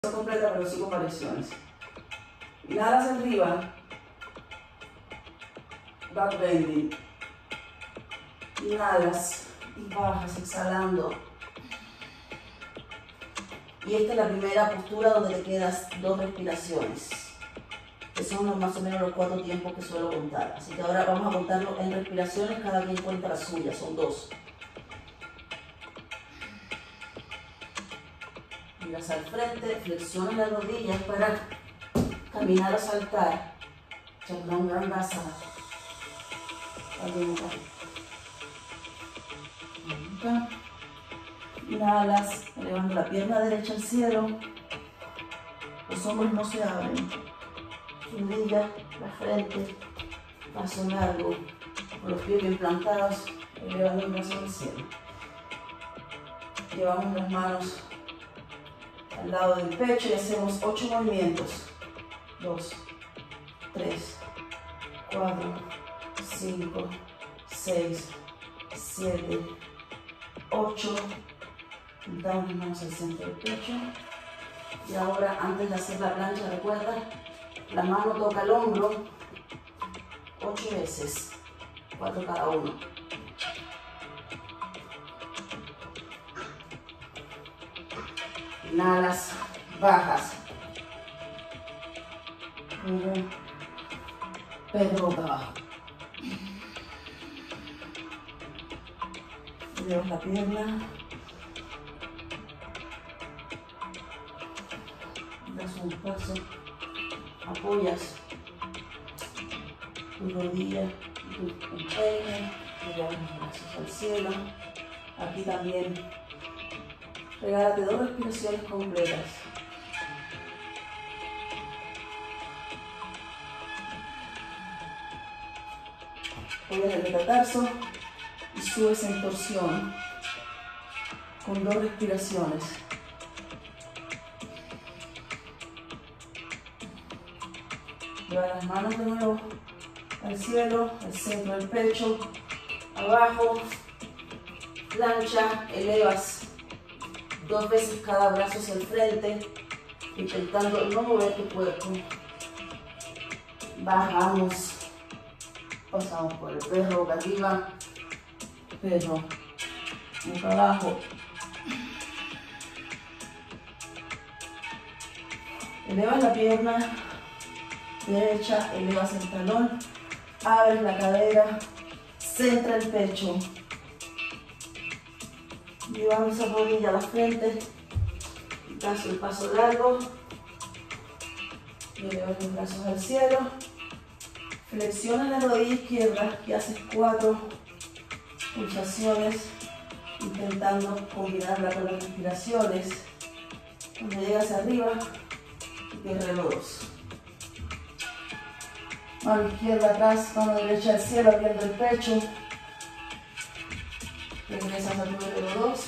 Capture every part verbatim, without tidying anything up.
completa, pero sigo variaciones. Inhalas arriba, back bending. Inhalas y bajas, exhalando. Y esta es la primera postura donde te quedas dos respiraciones. Que son más o menos los cuatro tiempos que suelo contar. Así que ahora vamos a contarlo en respiraciones, cada quien cuenta la suya, son dos. Miras al frente, flexionas las rodillas para caminar o saltar. Chaturangandasana. Inhalas, elevando la pierna derecha al cielo. Los hombros no se abren. Rodilla, la frente, paso largo, con los pies bien plantados, elevando el brazo al cielo. Llevamos las manos al lado del pecho y hacemos ocho movimientos. dos, tres, cuatro, cinco, seis, siete, ocho. Juntamos las manos al centro del pecho. Y ahora, antes de hacer la plancha, recuerda, la mano toca el hombro ocho veces, cuatro cada uno. Inhalas, bajas. Perro boca abajo. Elevas la pierna. Das un paso. Apoyas tu rodilla y tu empeine, llevas los brazos al cielo. Aquí también regálate dos respiraciones completas. Apoyas el metatarso y subes en torsión con dos respiraciones. Lleva las manos de nuevo al cielo, al centro del pecho, abajo, plancha, elevas dos veces cada brazo hacia el frente, intentando no mover tu cuerpo. Bajamos, pasamos por el perro boca arriba, perro boca abajo. Elevas la pierna derecha, elevas el talón, abres la cadera, centra el pecho. Llevamos esa rodilla a la frente, das el paso largo, y elevas los brazos al cielo. Flexiona la rodilla izquierda y haces cuatro pulsaciones, intentando combinarla con las respiraciones. Cuando llegas arriba, guerrero dos. Mano izquierda atrás, mano derecha al cielo, abriendo el pecho. Regresas al guerrero dos.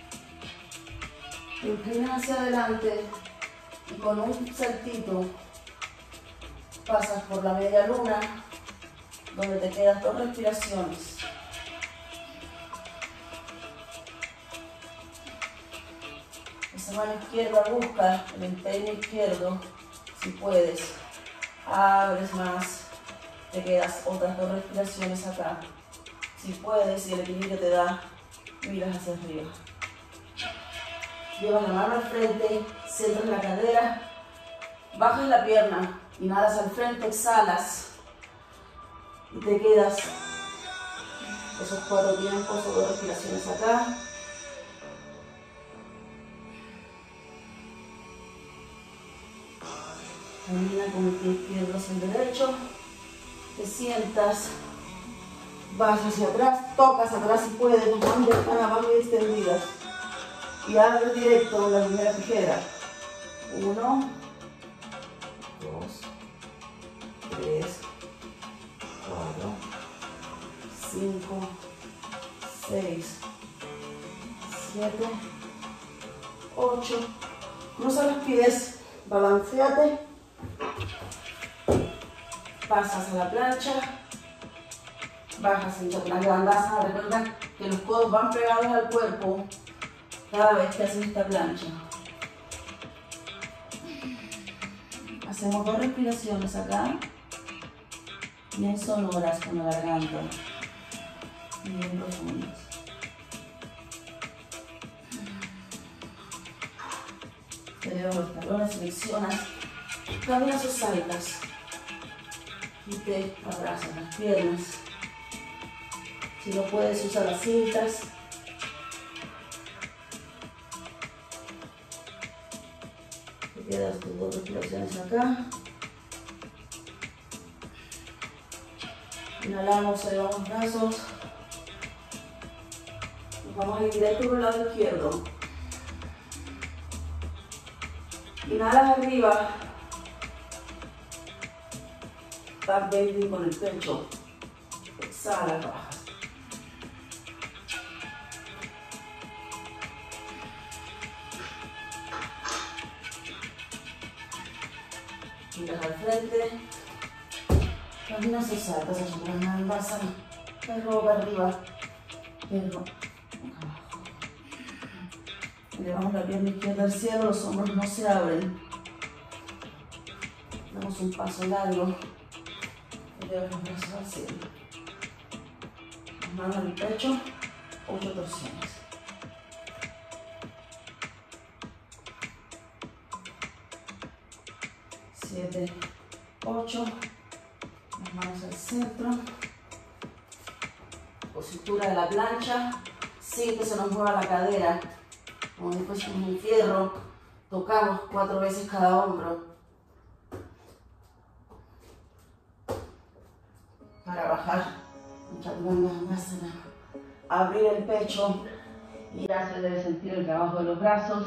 Te inclinas hacia adelante y con un saltito pasas por la media luna, donde te quedas dos respiraciones. Esa mano izquierda busca el empeine izquierdo, si puedes. Abres más, te quedas otras dos respiraciones acá. Si puedes, si el equilibrio te da, miras hacia arriba. Llevas la mano al frente, centras la cadera, bajas la pierna, inhalas al frente, exhalas y te quedas esos cuatro tiempos o dos respiraciones acá. Camina con el pie izquierdo hacia el derecho, te sientas, vas hacia atrás, tocas atrás si puedes, tus manos ya están abajo y extendidas. Y abres directo con la primera tijera. Uno, dos, tres, cuatro, cinco, seis, siete, ocho. Cruza los pies, balanceate. Pasas a la plancha, bajas en Chaturangandasana. Recuerda que los codos van pegados al cuerpo cada vez que haces esta plancha. Hacemos dos respiraciones acá, bien sonoras con la garganta, bien profundas. Eleva los talones, flexionas, caminas o saltas y te abrazas las piernas. Si no puedes, usa las cintas. Te quedas tus dos respiraciones acá. Inhalamos, elevamos los brazos. Nos vamos a ir directo por el lado izquierdo. Inhalas arriba. Back bending con el pecho. Exhala, bajas. Miras al frente. Caminas o saltas, Chaturanga, perro boca arriba, perro boca abajo. Elevamos la pierna izquierda al cielo, los hombros no se abren. Damos un paso largo. Eleva los brazos al cielo. Las manos en el pecho, ocho torsiones. Siete, ocho. Las manos al centro. Positura de la plancha, sin que se nos mueva la cadera. Como si fuésemos un fierro. Tocamos cuatro veces cada hombro. Para bajar, Chaturanga, abrir el pecho y ya se debe sentir el trabajo de los brazos.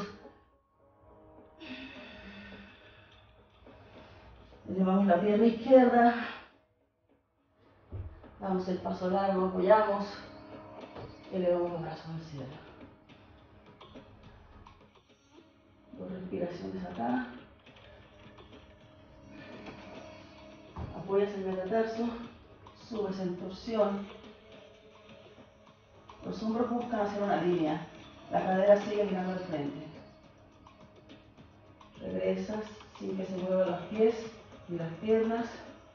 Elevamos la pierna izquierda, damos el paso largo, apoyamos, elevamos los brazos al cielo. Dos respiraciones acá. Apoyas el metatarso. Subes en torsión. Los hombros buscan hacer una línea. La cadera sigue mirando al frente. Regresas sin que se muevan los pies y las piernas.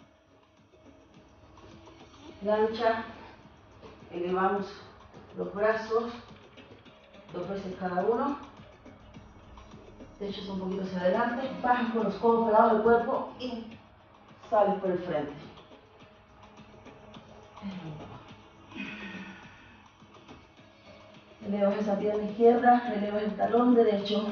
Plancha. Elevamos los brazos. Dos veces cada uno. Te echas un poquito hacia adelante. Bajas con los codos pegados al cuerpo y sales por el frente. Elevas esa pierna izquierda, elevas el talón derecho.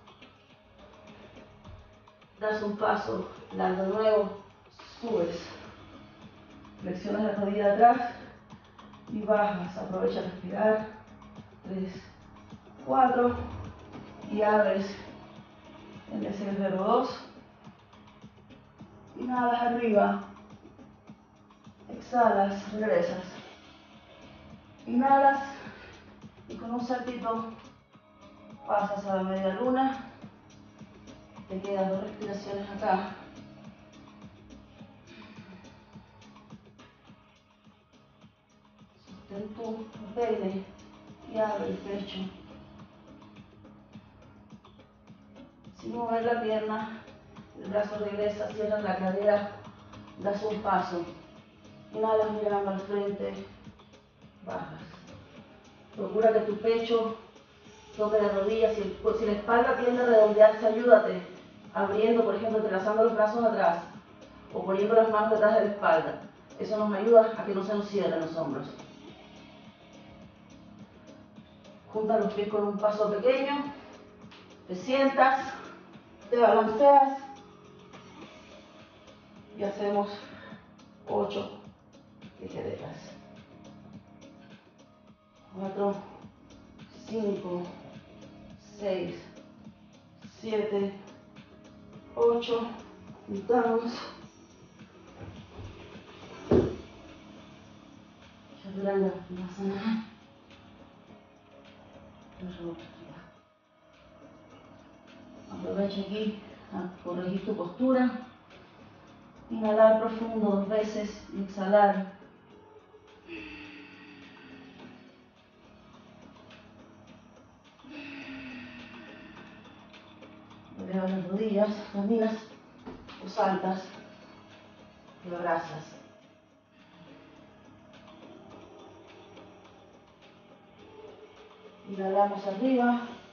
Das un paso largo nuevo, subes. Flexionas la rodilla de atrás y bajas. Aprovecha a respirar. Tres, cuatro. Y abres en el cerro dos. Inhalas arriba. Exhalas, regresas. Inhalas y con un saltito pasas a la media luna. Te quedan dos respiraciones acá. Sostén tu peine y abre el pecho. Sin mover la pierna, el brazo regresa, cierras la cadera, das un paso. Inhalas mirando al frente, bajas. Procura que tu pecho toque la rodilla. Si, el, si la espalda tiende a redondearse, ayúdate. Abriendo, por ejemplo, entrelazando los brazos atrás o poniendo las manos detrás de la espalda. Eso nos ayuda a que no se nos cierren los hombros. Junta los pies con un paso pequeño. Te sientas, te balanceas y hacemos ocho ligereras. Cuatro, cinco, seis, siete, ocho. Juntamos. Chaturanga, Vasana. Aprovecha aquí a corregir tu postura. Inhalar profundo dos veces y exhalar. Eleva las rodillas, caminas Tú saltas, lo abrazas. Inhalamos arriba.